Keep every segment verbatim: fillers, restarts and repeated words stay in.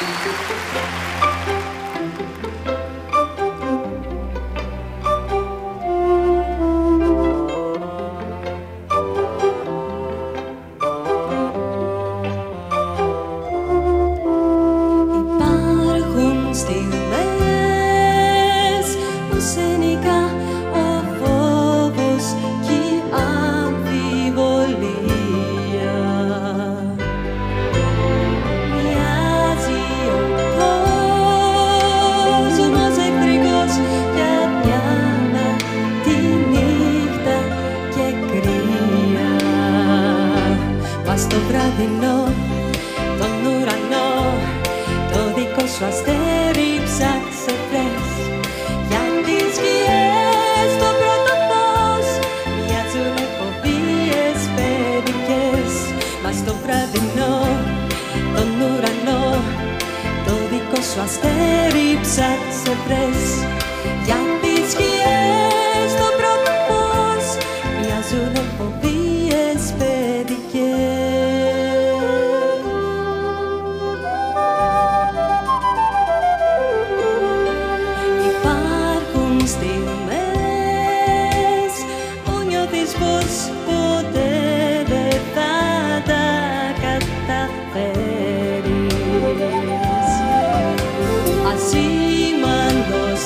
Τον ουρανό, το δικό σου αστέρι ψάξε βρες. Για τις σκιές το πρώτο φως μοιάζουνε φοβίες παιδικές. Μα στο βραδινό, τον ουρανό, το δικό σου αστέρι ψάξε βρες. Για τις σκιές το πρώτο φως μοιάζουνε φοβίες παιδικές. Πως ποτέ δεν θα τα καταφέρεις. Ασήμαντος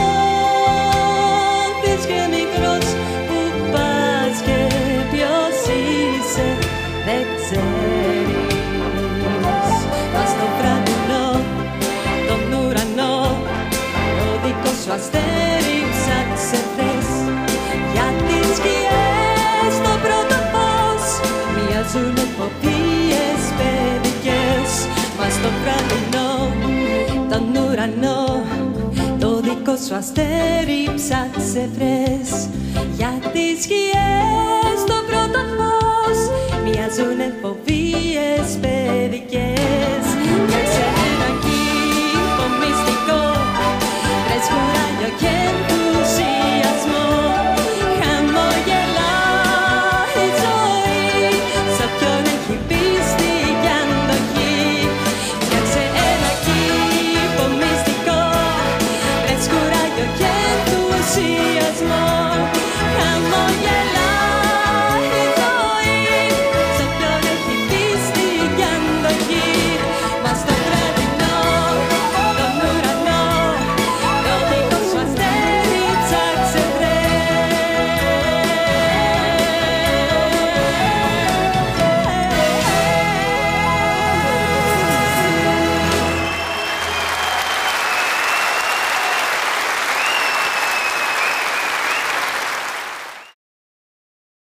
νιώθεις και μικρός που πας και ποιος είσαι δεν ξέρεις. Μα στο βραδινό, τον ουρανό, το δικό σου αστέρι ψάξε βρες. Για τις σκιές το πρώτο φως μοιάζουνε φοβίες παιδικές. Μα στο βραδινό, τον ουρανό, το δικό σου αστέρι ψάξε βρες. Για τις σκιές το πρώτο φως μοιάζουνε φοβίες παιδικές.